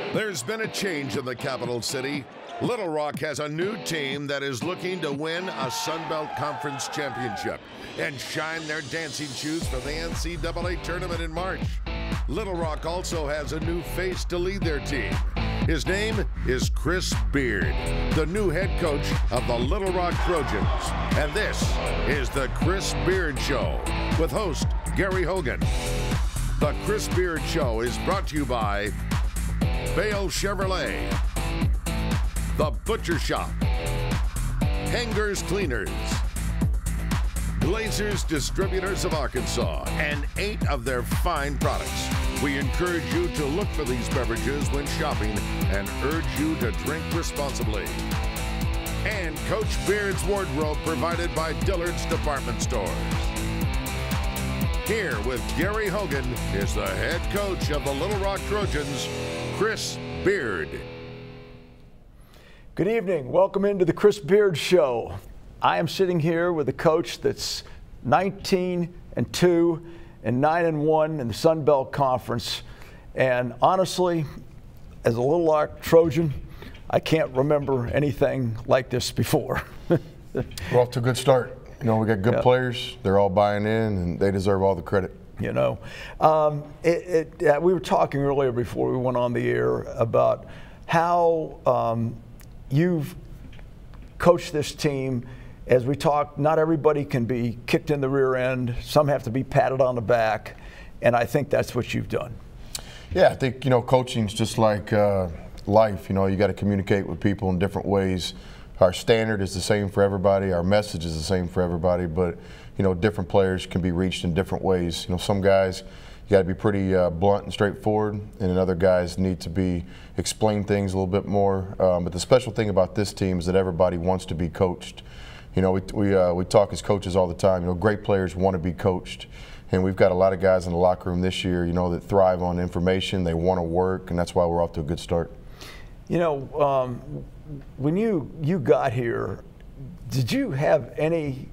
There's been a change in the capital city. Little Rock has a new team that is looking to win a Sun Belt Conference championship and shine their dancing shoes for the NCAA tournament in March. Little Rock also has a new face to lead their team. His name is Chris Beard, the new head coach of the Little Rock Trojans. And this is the Chris Beard Show with host Gary Hogan. The Chris Beard Show is brought to you by Bale Chevrolet, The Butcher Shop, Hangers Cleaners, Glazers Distributors of Arkansas, and 8 of their fine products. We encourage you to look for these beverages when shopping and urge you to drink responsibly. And Coach Beard's wardrobe provided by Dillard's Department Stores. Here with Gary Hogan is the head coach of the Little Rock Trojans, Chris Beard. Good evening. Welcome into the Chris Beard Show. I am sitting here with a coach that's 19-2 and 9-1 in the Sun Belt Conference. And honestly, as a Little Rock Trojan, I can't remember anything like this before. We're off to a good start. You know, we got good players. They're all buying in, and they deserve all the credit. You know, we were talking earlier before we went on the air about how you've coached this team. As we talked, not everybody can be kicked in the rear end. Some have to be patted on the back, and I think that's what you've done. Yeah, I think, you know, coaching's just like life. You know, you got to communicate with people in different ways. Our standard is the same for everybody. Our message is the same for everybody, but, you know, different players can be reached in different ways. You know, some guys, you got to be pretty blunt and straightforward, and then other guys need to explain things a little bit more. But the special thing about this team is that everybody wants to be coached. You know, we talk as coaches all the time. You know, great players want to be coached, and we've got a lot of guys in the locker room this year, you know, that thrive on information. They want to work, and that's why we're off to a good start. You know, when you got here, did you have any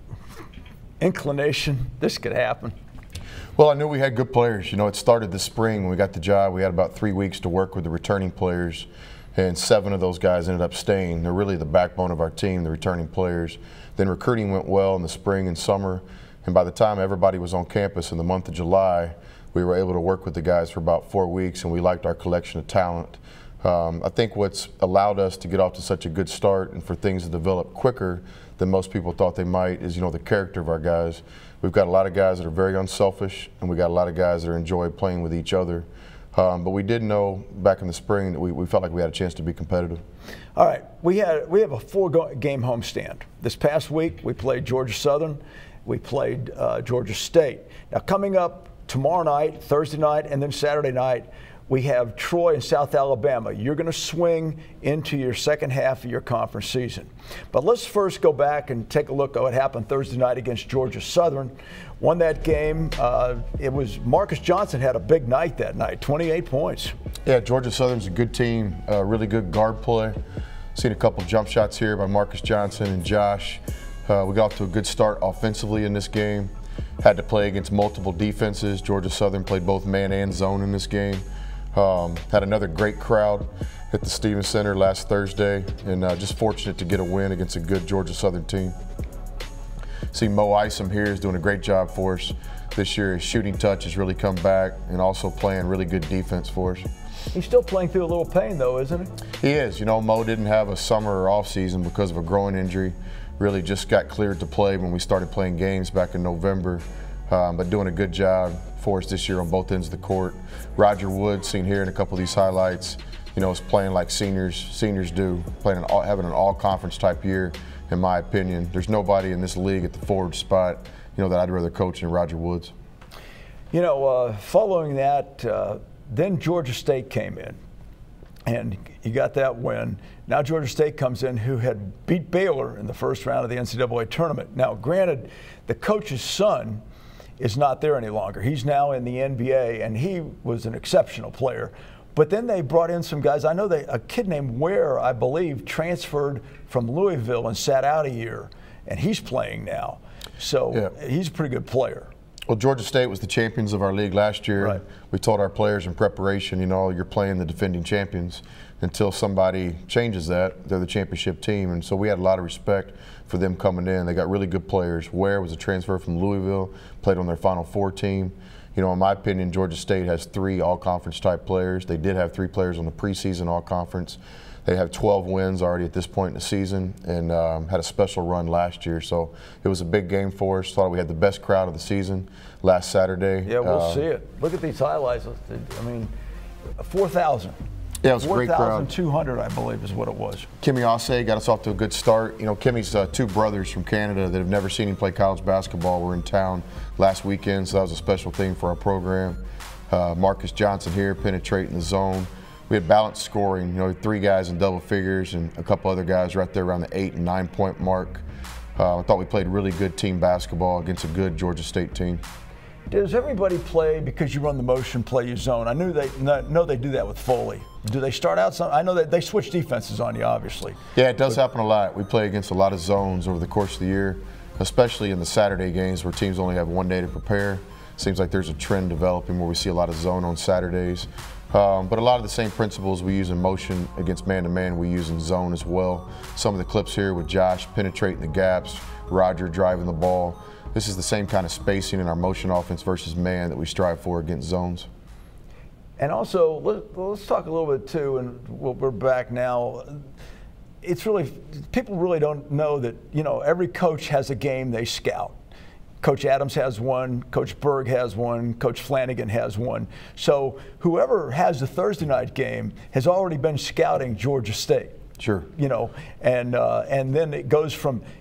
inclination this could happen? Well, I knew we had good players. You know, it started this spring when we got the job. We had about 3 weeks to work with the returning players, and 7 of those guys ended up staying. They're really the backbone of our team, the returning players. Then recruiting went well in the spring and summer, and by the time everybody was on campus in the month of July, we were able to work with the guys for about 4 weeks, and we liked our collection of talent. I think what's allowed us to get off to such a good start and for things to develop quicker than most people thought they might is, you know, the character of our guys. We've got a lot of guys that are very unselfish, and we got a lot of guys that enjoy playing with each other. But we did know back in the spring that we felt like we had a chance to be competitive. All right, we have a 4-game homestand. This past week we played Georgia Southern, we played Georgia State. Now coming up tomorrow night, Thursday night, and then Saturday night, we have Troy and South Alabama. You're going to swing into your second half of your conference season. But let's first go back and take a look at what happened Thursday night against Georgia Southern. Won that game. It was Marcus Johnson had a big night that night, 28 points. Yeah, Georgia Southern's a good team, really good guard play. Seen a couple jump shots here by Marcus Johnson and Josh. We got off to a good start offensively in this game. Had to play against multiple defenses. Georgia Southern played both man and zone in this game. Had another great crowd at the Stevens Center last Thursday, and just fortunate to get a win against a good Georgia Southern team. See Mo Isom here is doing a great job for us this year. His shooting touch has really come back and also playing really good defense for us. He's still playing through a little pain though, isn't he? He is. You know, Mo didn't have a summer or off season because of a groin injury. Really just got cleared to play when we started playing games back in November. But doing a good job for us this year on both ends of the court. Roger Wood, seen here in a couple of these highlights, you know, is playing like seniors do, having an all-conference type year, in my opinion. There's nobody in this league at the forward spot, you know, that I'd rather coach than Roger Woods. You know, following that, then Georgia State came in, and you got that win. Now Georgia State comes in, who had beat Baylor in the first round of the NCAA tournament. Now, granted, the coach's son is not there any longer. He's now in the NBA, and he was an exceptional player. But then they brought in some guys. I know a kid named Ware, I believe, transferred from Louisville and sat out a year, and he's playing now. So he's a pretty good player. Well, Georgia State was the champions of our league last year. Right. We told our players in preparation, you know, you're playing the defending champions. Until somebody changes that, they're the championship team. And so we had a lot of respect for them coming in. They got really good players. Ware was a transfer from Louisville, played on their Final Four team. You know, in my opinion, Georgia State has 3 all-conference type players. They did have 3 players on the preseason all-conference. They have 12 wins already at this point in the season, and had a special run last year. So it was a big game for us. Thought we had the best crowd of the season last Saturday. Yeah, we'll see it. Look at these highlights. I mean, 4,000. Yeah, it was a great crowd. 4,200, I believe, is what it was. Kimmy Ase got us off to a good start. You know, Kimmy's 2 brothers from Canada that have never seen him play college basketball were in town last weekend, so that was a special thing for our program. Marcus Johnson here penetrating the zone. We had balanced scoring, you know, 3 guys in double figures and a couple other guys right there around the 8 and 9 point mark. I thought we played really good team basketball against a good Georgia State team. Does everybody play because you run the motion, play your zone? I know they do that with Foley. Do they start out some? I know that they switch defenses on you, obviously. Yeah, it does happen a lot. We play against a lot of zones over the course of the year, especially in the Saturday games where teams only have 1 day to prepare. Seems like there's a trend developing where we see a lot of zone on Saturdays. But a lot of the same principles we use in motion against man-to-man we use in zone as well. Some of the clips here with Josh penetrating the gaps, Roger driving the ball. This is the same kind of spacing in our motion offense versus man that we strive for against zones. And also, let's talk a little bit too, and we're back now. It's really, people really don't know that, you know, every coach has a game they scout. Coach Adams has one, Coach Berg has one, Coach Flanagan has one. So whoever has the Thursday night game has already been scouting Georgia State. Sure. You know, and then it goes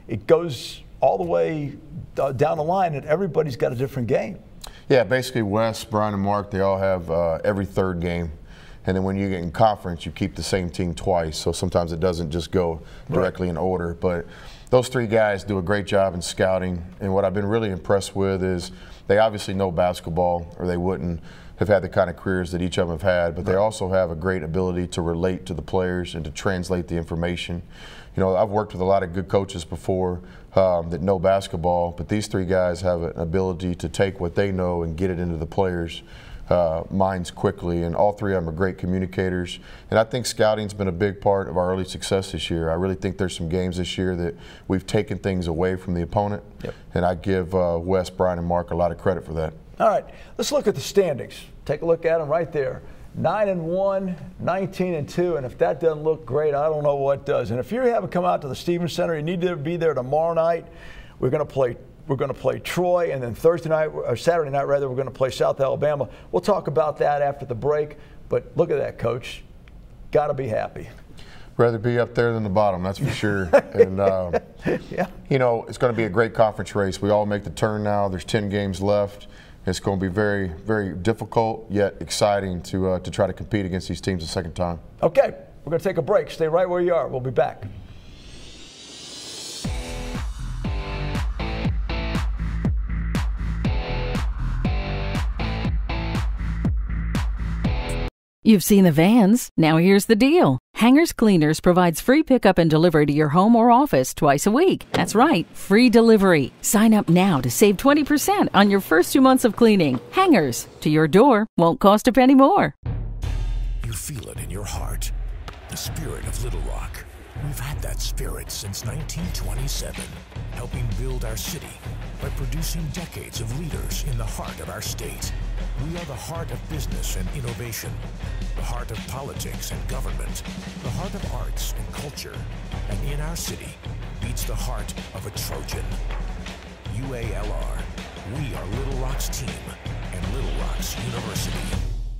all the way down the line, and everybody's got a different game. Yeah, basically Wes, Brian, and Mark, they all have every 3rd game. And then when you get in conference, you keep the same team twice. So sometimes it doesn't just go directly in order. But those 3 guys do a great job in scouting. And what I've been really impressed with is they obviously know basketball, or they wouldn't have had the kind of careers that each of them have had. But they also have a great ability to relate to the players and to translate the information. You know, I've worked with a lot of good coaches before that know basketball, but these 3 guys have an ability to take what they know and get it into the players' minds quickly, and all 3 of them are great communicators. And I think scouting's been a big part of our early success this year. I really think there's some games this year that we've taken things away from the opponent, and I give Wes, Brian, and Mark a lot of credit for that. All right, let's look at the standings. Take a look at them right there. 9-1, 19-2, and if that doesn't look great, I don't know what does. And if you haven't come out to the Stevens Center, you need to be there tomorrow night. We're going to play Troy, and then Saturday night rather, we're going to play South Alabama. We'll talk about that after the break. But look at that, Coach. Got to be happy. Rather be up there than the bottom, that's for sure. And yeah. You know, it's going to be a great conference race. We all make the turn now. There's 10 games left. It's going to be very, very difficult yet exciting to try to compete against these teams a second time. Okay, we're going to take a break. Stay right where you are. We'll be back. You've seen the vans. Now here's the deal. Hangers Cleaners provides free pickup and delivery to your home or office twice a week. That's right, free delivery. Sign up now to save 20% on your first 2 months of cleaning. Hangers, to your door, won't cost a penny more. You feel it in your heart. The spirit of Little Rock. We've had that spirit since 1927, helping build our city by producing decades of leaders in the heart of our state. We are the heart of business and innovation, the heart of politics and government, the heart of arts and culture, and in our city beats the heart of a Trojan. UALR, we are Little Rock's team and Little Rock's University.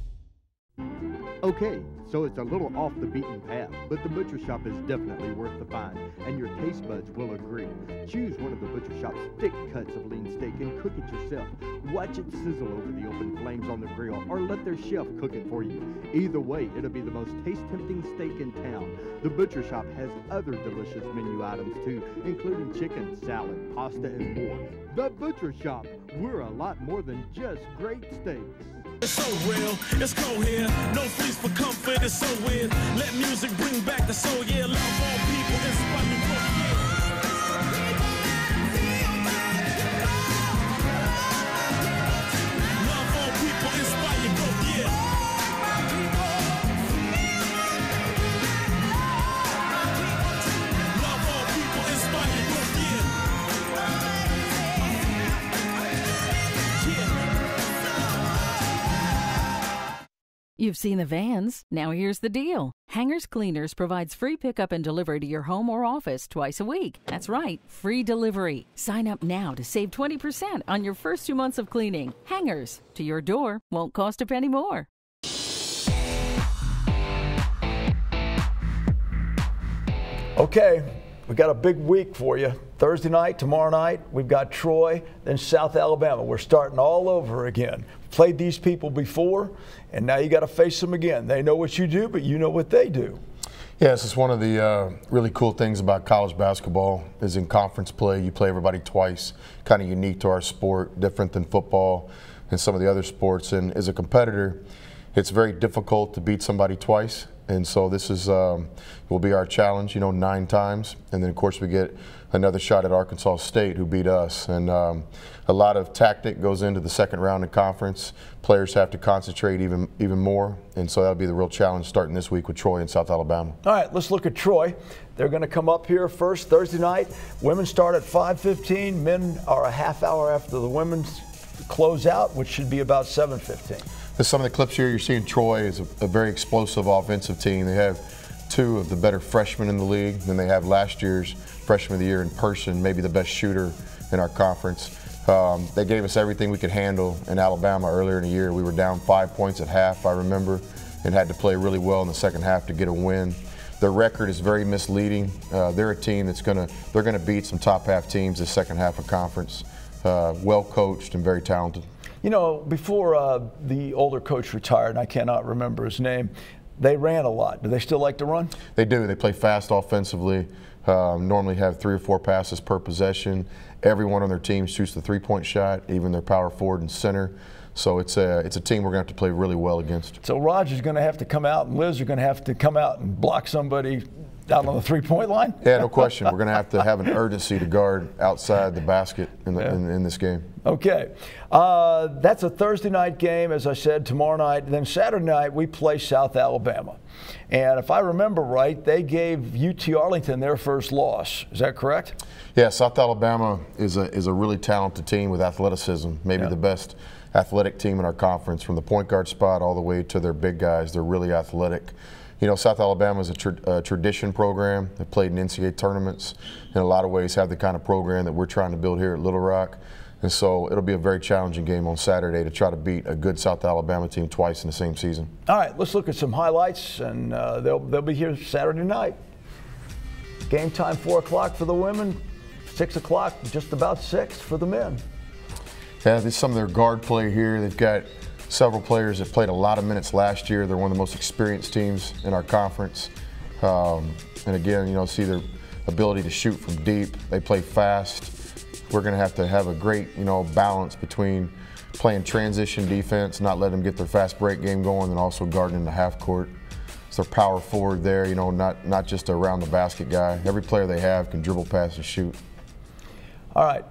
Okay, so it's a little off the beaten path, but the Butcher Shop is definitely worth the find, and your taste buds will agree. Choose one of the Butcher Shop's thick cuts of lean steak and cook it yourself. Watch it sizzle over the open flames on the grill, or let their chef cook it for you. Either way, it'll be the most taste-tempting steak in town. The Butcher Shop has other delicious menu items too, including chicken, salad, pasta, and more. The Butcher Shop, we're a lot more than just great steaks. It's so real, it's cold here. No fleece for comfort, it's so weird. Let music bring back the soul, yeah. Love all people, inspire me for the year. You've seen the vans. Now here's the deal. Hangers Cleaners provides free pickup and delivery to your home or office twice a week. That's right, free delivery. Sign up now to save 20% on your first 2 months of cleaning. Hangers, to your door, won't cost a penny more. Okay, we got a big week for you. Thursday night, tomorrow night, we've got Troy, then South Alabama. We're starting all over again. Played these people before, and now you got to face them again. They know what you do, but you know what they do. Yes, it's one of the really cool things about college basketball is in conference play, you play everybody twice, kind of unique to our sport, different than football and some of the other sports. And as a competitor, it's very difficult to beat somebody twice. And so this is will be our challenge, 9 times. And then, of course, we get another shot at Arkansas State, who beat us. And a lot of tactic goes into the second round of conference. Players have to concentrate even more. And so that'll be the real challenge starting this week with Troy and South Alabama. All right, let's look at Troy. They're going to come up here first Thursday night. Women start at 5:15. Men are a half hour after the women's close out, which should be about 7:15. Some of the clips here, you're seeing Troy is a very explosive offensive team. They have 2 of the better freshmen in the league than they have last year's freshman of the year in person, maybe the best shooter in our conference. They gave us everything we could handle in Alabama earlier in the year. We were down 5 points at half, I remember, and had to play really well in the second half to get a win. Their record is very misleading. They're a team they're gonna beat some top half teams this second half of conference. Well coached and very talented. Before the older coach retired, and I cannot remember his name, they ran a lot. Do they still like to run? They do. They play fast offensively, normally have 3 or 4 passes per possession. Everyone on their team shoots the 3-point shot, even their power forward and center. So it's a team we're going to have to play really well against. So Roger's going to have to come out, and Liz are going to have to come out and block somebody out on the 3-point line? Yeah, no question. We're going to have an urgency to guard outside the basket in this game. Okay. That's a Thursday night game, as I said, tomorrow night. Then Saturday night, we play South Alabama. And if I remember right, they gave UT Arlington their first loss. Is that correct? Yeah, South Alabama is a really talented team with athleticism, maybe the best athletic team in our conference, from the point guard spot all the way to their big guys. They're really athletic. South Alabama is a tradition program. They played in NCAA tournaments. In a lot of ways, have the kind of program that we're trying to build here at Little Rock. And so it'll be a very challenging game on Saturday to try to beat a good South Alabama team twice in the same season. All right, let's look at some highlights, and they'll be here Saturday night. Game time 4 o'clock for the women, 6 o'clock, just about 6 for the men. Yeah, there's some of their guard play here. They've got several players that played a lot of minutes last year. They're one of the most experienced teams in our conference. And again, see their ability to shoot from deep. They play fast. We're going to have a great, balance between playing transition defense, not letting them get their fast break game going, and also guarding in the half court. So they're power forward there, not just a around the basket guy. Every player they have can dribble, pass, and shoot. All right.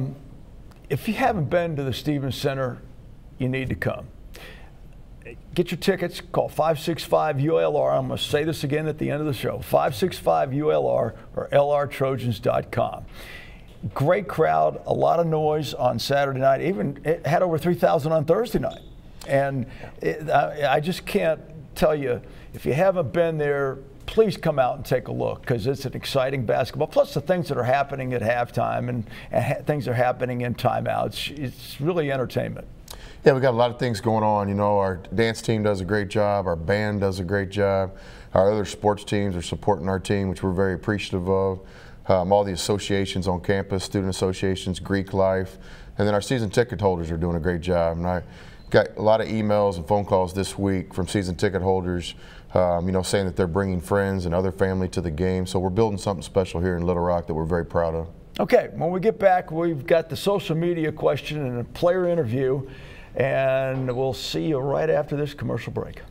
If you haven't been to the Stevens Center, you need to come. Get your tickets. Call 565-ULR. I'm going to say this again at the end of the show. 565-ULR or lrtrojans.com. Great crowd, a lot of noise on Saturday night. It had over 3,000 on Thursday night. And I just can't tell you, if you haven't been there, please come out and take a look, because it's an exciting basketball. Plus the things that are happening at halftime and things are happening in timeouts. It's really entertainment. Yeah, we got a lot of things going on. Our dance team does a great job. Our band does a great job. Our other sports teams are supporting our team, which we're very appreciative of. All the associations on campus, student associations, Greek Life, and then our season ticket holders are doing a great job. And I got a lot of emails and phone calls this week from season ticket holders, saying that they're bringing friends and other family to the game. So we're building something special here in Little Rock that we're very proud of. Okay, when we get back, we've got the social media question and a player interview, and we'll see you right after this commercial break.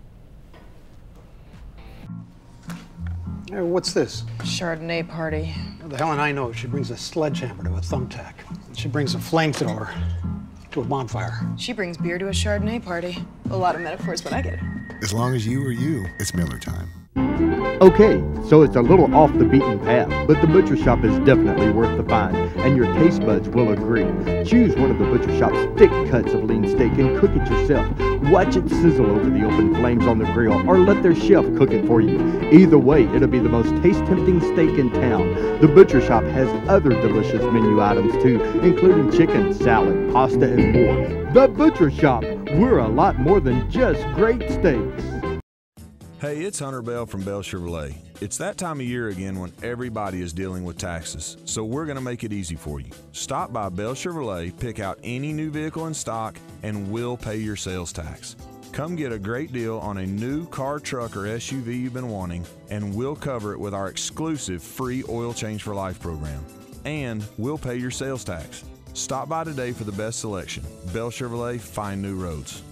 Hey, what's this? Chardonnay party. How the hell and I know? She brings a sledgehammer to a thumbtack. She brings a flamethrower to a bonfire. She brings beer to a Chardonnay party. A lot of metaphors, but I get it. As long as you are you, it's Miller time. Okay, so it's a little off the beaten path, but the Butcher Shop is definitely worth the find, and your taste buds will agree. Choose one of the Butcher Shop's thick cuts of lean steak and cook it yourself. Watch it sizzle over the open flames on the grill, or let their chef cook it for you. Either way, it'll be the most taste-tempting steak in town. The Butcher Shop has other delicious menu items too, including chicken, salad, pasta, and more. The Butcher Shop, we're a lot more than just great steaks. Hey, it's Hunter Bell from Bell Chevrolet. It's that time of year again when everybody is dealing with taxes, so we're going to make it easy for you. Stop by Bell Chevrolet, pick out any new vehicle in stock, and we'll pay your sales tax. Come get a great deal on a new car, truck, or SUV you've been wanting, and we'll cover it with our exclusive free Oil Change for Life program. And we'll pay your sales tax. Stop by today for the best selection. Bell Chevrolet, find new roads.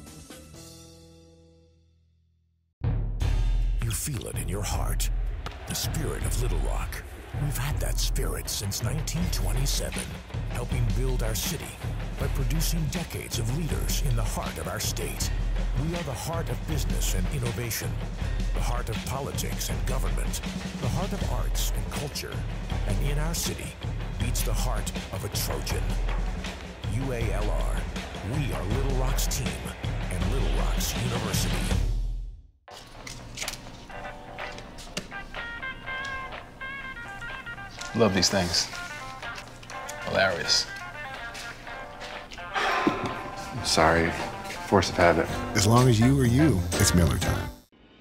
You feel it in your heart. The spirit of Little Rock. We've had that spirit since 1927, helping build our city by producing decades of leaders in the heart of our state. We are the heart of business and innovation, the heart of politics and government, the heart of arts and culture, and in our city beats the heart of a Trojan. UALR. We are Little Rock's team and Little Rock's University. Love these things. Hilarious. I'm sorry. Force of habit. As long as you are you, it's Miller time.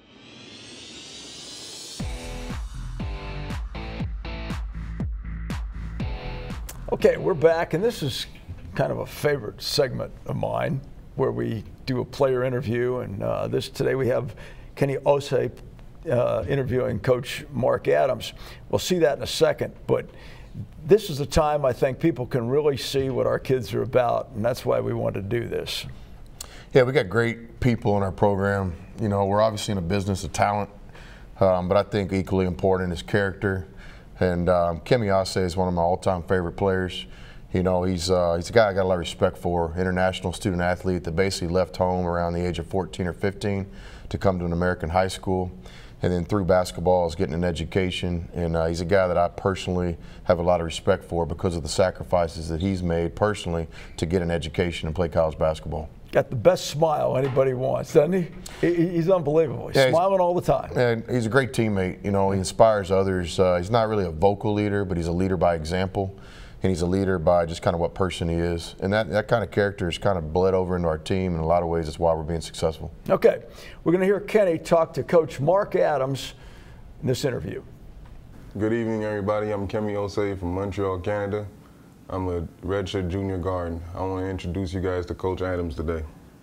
Okay, we're back, and this is kind of a favorite segment of mine where we do a player interview. And today we have Kenny Osei interviewing Coach Mark Adams. We'll see that in a second, but this is the time I think people can really see what our kids are about, and that's why we want to do this. Yeah, we got great people in our program. You know, we're obviously in a business of talent, but I think equally important is character. And Kemi Osei is one of my all-time favorite players. You know, he's a guy I got a lot of respect for, international student athlete that basically left home around the age of 14 or 15 to come to an American high school. And then through basketball is getting an education. And he's a guy that I personally have a lot of respect for because of the sacrifices that he's made personally to get an education and play college basketball. Got the best smile anybody wants, doesn't he? He's unbelievable. He's smiling all the time. And he's a great teammate. You know, he inspires others. He's not really a vocal leader, but he's a leader by example. And he's a leader by just kind of what person he is. And that kind of character is kind of bled over into our team. In a lot of ways, that's why we're being successful. Okay. We're going to hear Kenny talk to Coach Mark Adams in this interview. Good evening, everybody. I'm Kemi Osei from Montreal, Canada. I'm a redshirt junior guard. I want to introduce you guys to Coach Adams today.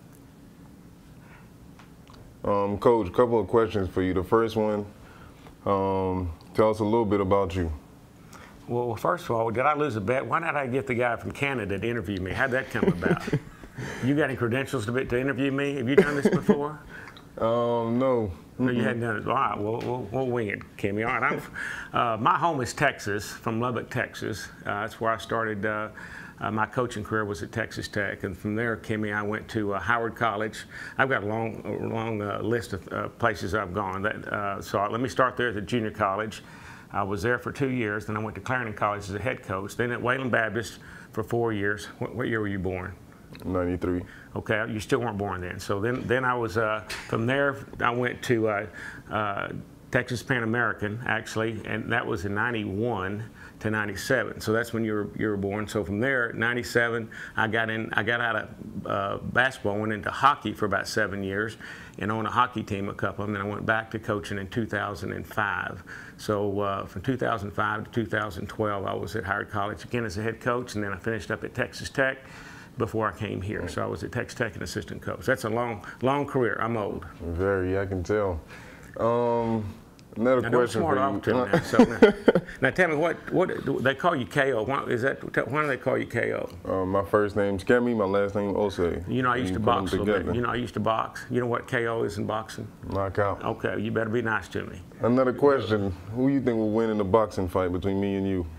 Coach, a couple of questions for you. The first one, tell us a little bit about you. Well, first of all, did I lose a bet? Why not I get the guy from Canada to interview me? How'd that come about? You got any credentials to interview me? Have you done this before? No. No, you hadn't done it. All right, we'll wing it, Kimmy. All right, my home is Texas, from Lubbock, Texas. That's where I started. My coaching career was at Texas Tech, and from there, Kimmy, I went to Howard College. I've got a long list of places I've gone. So let me start there at the junior college. I was there for 2 years. Then I went to Clarendon College as a head coach. Then at Wayland Baptist for 4 years. What year were you born? 93. Okay, you still weren't born then. So then I was, from there, I went to Texas Pan American, actually, and that was in 91 to 97. So that's when you were born. So from there, 97, I got out of basketball, went into hockey for about 7 years, and on a hockey team, a couple of them. And I went back to coaching in 2005. So from 2005 to 2012, I was at Howard College again as a head coach, and then I finished up at Texas Tech before I came here. So I was at Texas Tech an assistant coach. That's a long career. I'm old. Very, I can tell. Another now question for you. Now tell me, what they call you KO? Why do they call you KO? My first name's Kemi, my last name Osei. You know, I used to box a little bit. You know, I used to box. You know what KO is in boxing? Knockout. Okay, you better be nice to me. Another question. Who you think will win in the boxing fight between me and you?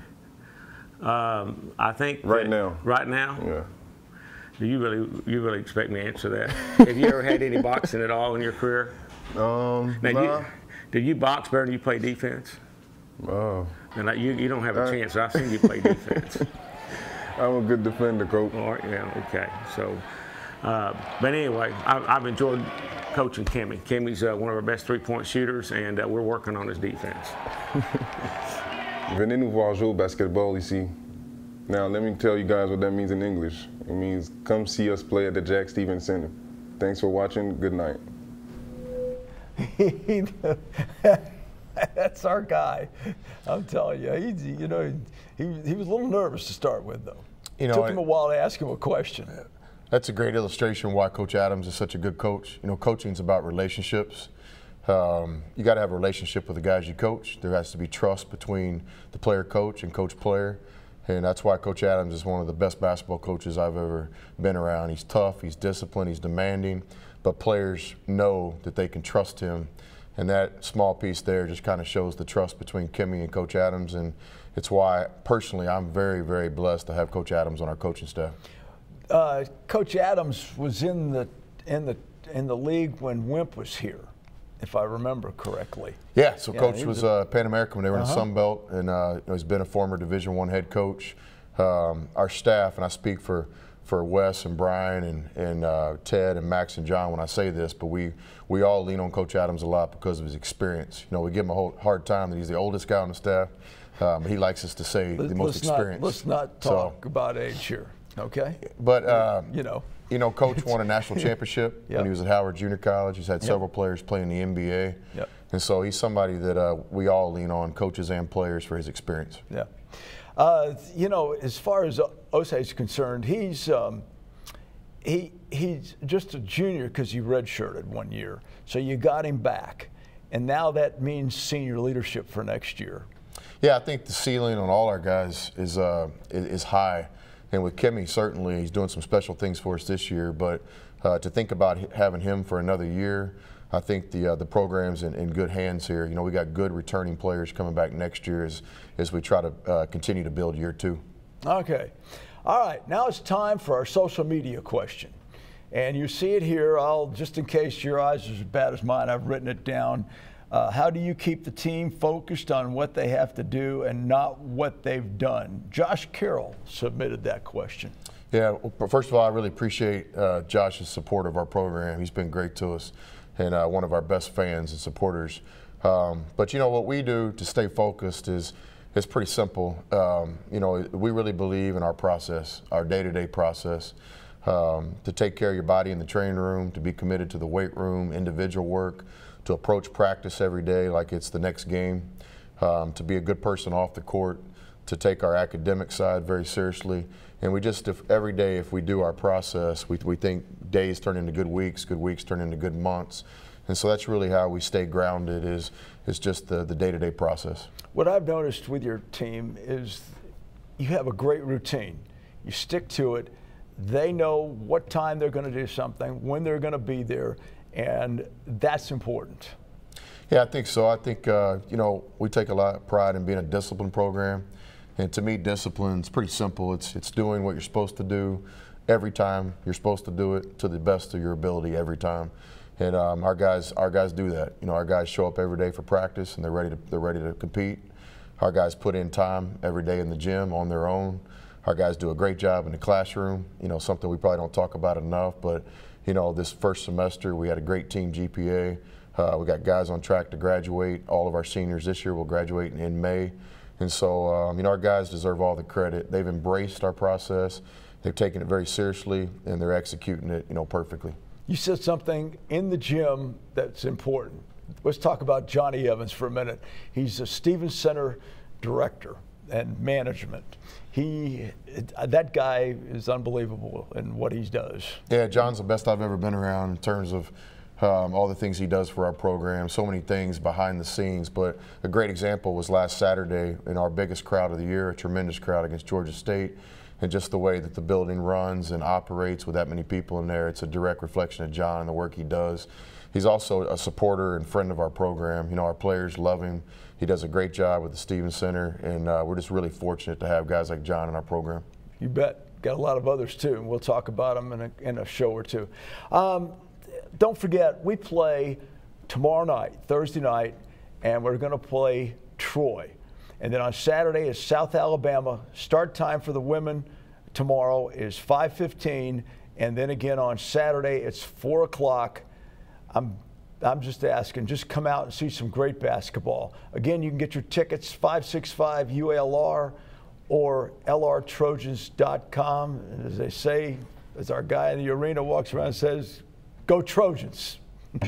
I think right now. Right now? Yeah. Do you really expect me to answer that? Have you ever had any boxing at all in your career? Nah. Do Do you box better than you play defense? Oh. And you don't have a chance. I've seen you play defense. I'm a good defender, Coach. Yeah, okay. So, but anyway, I've enjoyed coaching Kimmy. Kimmy's one of our best three-point shooters, and we're working on his defense. Venez nous voir jouer au basketball ici. Now, let me tell you guys what that means in English. It means come see us play at the Jack Stevens Center. Thanks for watching. Good night. That's our guy. I'm telling you, he was a little nervous to start with, though. Took him a while to ask him a question. That's a great illustration why Coach Adams is such a good coach. Coaching's about relationships. You got to have a relationship with the guys you coach. There has to be trust between the player-coach and coach-player. And that's why Coach Adams is one of the best basketball coaches I've ever been around. He's tough, he's disciplined, he's demanding, but players know that they can trust him. And that small piece there just kind of shows the trust between Kimmy and Coach Adams. And it's why, personally, I'm very, very blessed to have Coach Adams on our coaching staff. Coach Adams was in the league when Wimp was here, if I remember correctly. Yeah, so Coach was Pan American when they were in the Sun Belt, and he's been a former Division I head coach. Our staff, and I speak for Wes and Brian and Ted and Max and John when I say this, but we all lean on Coach Adams a lot because of his experience. We give him a hard time that he's the oldest guy on the staff, but he likes us to say the most experienced. Let's not talk about age here, okay? But Coach won a national championship when he was at Howard Junior College. He's had several players play in the NBA. Yep. And so he's somebody that we all lean on, coaches and players, for his experience. Yeah. As far as Osei is concerned, he's just a junior because he redshirted 1 year. So you got him back. And now that means senior leadership for next year. Yeah, I think the ceiling on all our guys is high. And with Kimmy, certainly, he's doing some special things for us this year. But to think about having him for another year, I think the program's in good hands here. We got good returning players coming back next year as we try to continue to build year 2. Okay. All right. Now it's time for our social media question. And you see it here. Just in case your eyes are as bad as mine, I've written it down. How do you keep the team focused on what they have to do and not what they've done? Josh Carroll submitted that question. Yeah, well, first of all, I really appreciate Josh's support of our program. He's been great to us and one of our best fans and supporters. But what we do to stay focused is pretty simple. We really believe in our process, our day-to-day process, to take care of your body in the training room, to be committed to the weight room, individual work, to approach practice every day like it's the next game, to be a good person off the court, to take our academic side very seriously. And we just, every day, if we do our process, we think days turn into good weeks turn into good months. And so that's really how we stay grounded is just the day-to-day process. What I've noticed with your team is you have a great routine. You stick to it. They know what time they're going to do something, when they're going to be there, and that's important. Yeah, I think so. I think, we take a lot of pride in being a disciplined program. And to me, discipline's pretty simple. It's doing what you're supposed to do every time. You're supposed to do it to the best of your ability every time. And our guys do that. Our guys show up every day for practice and they're ready to compete. Our guys put in time every day in the gym on their own. Our guys do a great job in the classroom. Something we probably don't talk about enough, but this first semester we had a great team GPA. We got guys on track to graduate. All of our seniors this year will graduate in May. And so, our guys deserve all the credit. They've embraced our process. They've taken it very seriously, and they're executing it, perfectly. You said something in the gym that's important. Let's talk about Johnny Evans for a minute. He's a Stevens Center director and management. That guy is unbelievable in what he does. Yeah, John's the best I've ever been around in terms of all the things he does for our program, so many things behind the scenes. But a great example was last Saturday in our biggest crowd of the year, a tremendous crowd against Georgia State, and just the way that the building runs and operates with that many people in there. It's a direct reflection of John and the work he does. He's also a supporter and friend of our program. Our players love him. He does a great job with the Stevens Center, and we're just really fortunate to have guys like John in our program. You bet. Got a lot of others too, and we'll talk about them in a show or two. Don't forget, we play tomorrow night, Thursday night, and we're going to play Troy. And then on Saturday is South Alabama. Start time for the women tomorrow is 5:15, and then again on Saturday it's 4 o'clock. I'm just asking, just come out and see some great basketball. Again, you can get your tickets 565 UALR or lrtrojans.com. And as they say, as our guy in the arena walks around and says, go Trojans.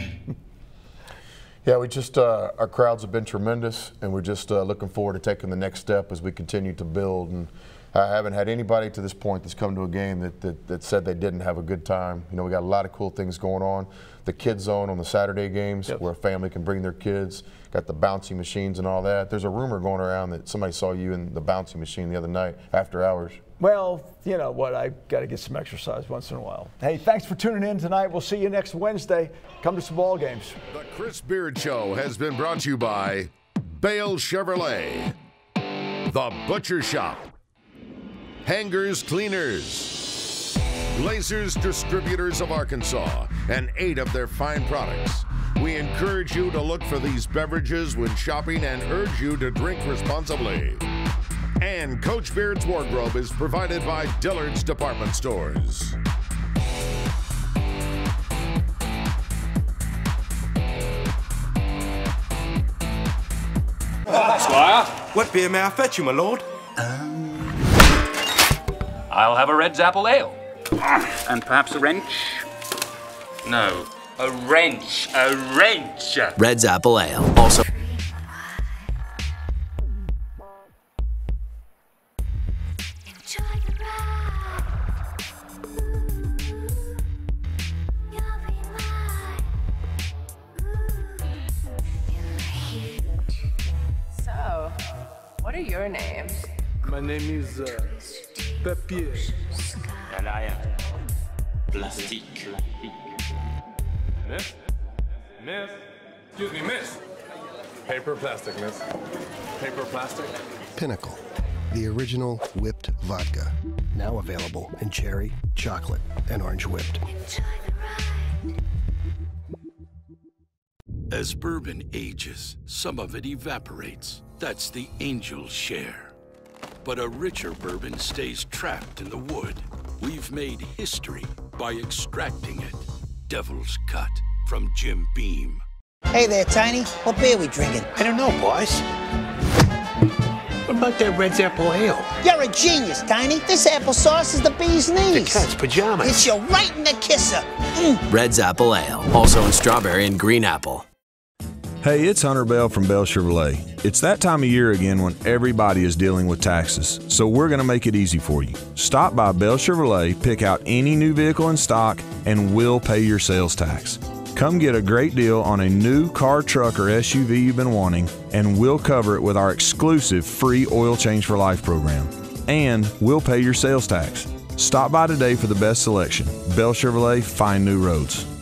Yeah, we just, our crowds have been tremendous, and we're just looking forward to taking the next step as we continue to build. And I haven't had anybody to this point that's come to a game that said they didn't have a good time. You know, we got a lot of cool things going on. The Kids Zone on the Saturday games, where a family can bring their kids. Got the bouncy machines and all that. There's a rumor going around that somebody saw you in the bouncy machine the other night after hours. Well, you know what, I got to get some exercise once in a while. Hey, thanks for tuning in tonight. We'll see you next Wednesday. Come to some ball games. The Chris Beard Show has been brought to you by Bale Chevrolet, The Butcher Shop, Hangers Cleaners, Lasers Distributors of Arkansas, and 8 of their fine products. We encourage you to look for these beverages when shopping and urge you to drink responsibly. And Coach Beard's wardrobe is provided by Dillard's Department Stores. Squire, what beer may I fetch you, my lord? I'll have a Red's Apple Ale. And perhaps a wrench? No, a wrench, a wrench. Red's Apple Ale, also. So, what are your names? My name is Papier. And I am Plastique. Miss? Miss? Excuse me, miss. Paper plastic, miss. Paper plastic. Pinnacle, the original whipped vodka. Now available in cherry, chocolate, and orange whipped. As bourbon ages, some of it evaporates. That's the Angel's share. But a richer bourbon stays trapped in the wood. We've made history by extracting it. Devil's Cut from Jim Beam. Hey there, Tiny. What beer we drinking? I don't know, boss. What about that Red's Apple Ale? You're a genius, Tiny. This applesauce is the bee's knees. The cat's pajamas. It's you right in the kisser. Red's Apple Ale, also in strawberry and green apple. Hey, it's Hunter Bell from Bell Chevrolet. It's that time of year again when everybody is dealing with taxes, so we're going to make it easy for you. Stop by Bell Chevrolet, pick out any new vehicle in stock, and we'll pay your sales tax. Come get a great deal on a new car, truck, or SUV you've been wanting, and we'll cover it with our exclusive free Oil Change for Life program. And we'll pay your sales tax. Stop by today for the best selection. Bell Chevrolet, find new roads.